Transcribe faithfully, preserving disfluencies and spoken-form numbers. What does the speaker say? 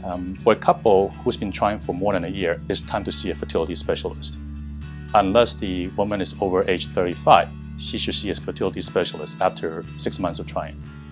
Um, for a couple who's been trying for more than a year, it's time to see a fertility specialist. Unless the woman is over age thirty-five, she should see a fertility specialist after six months of trying.